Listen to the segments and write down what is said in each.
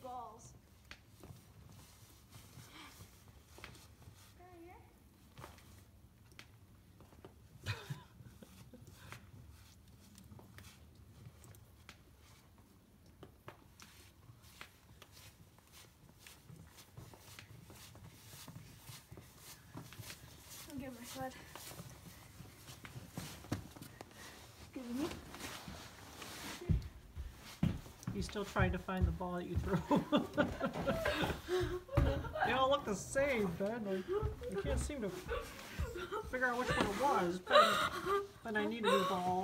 balls. I'll get my sled. Excuse me. You still trying to find the ball that you threw? They all look the same, Ben. I can't seem to figure out which one it was. But I need a new ball.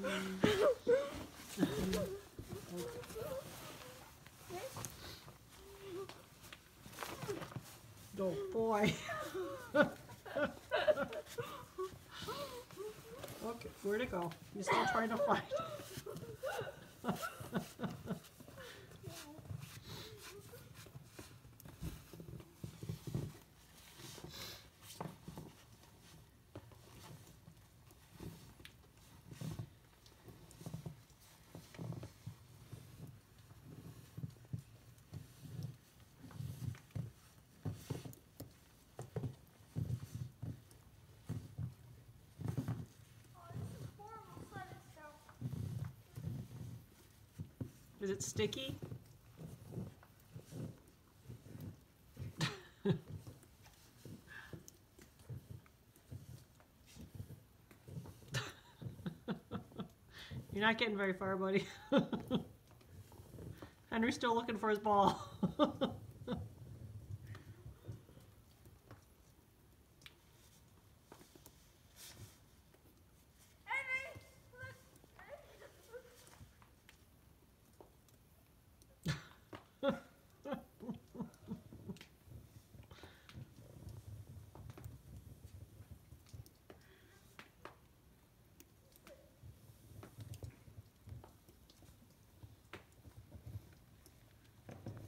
Oh boy. Okay, where'd it go? You're still trying to find it. Is it sticky? You're not getting very far, buddy. Henry's still looking for his ball.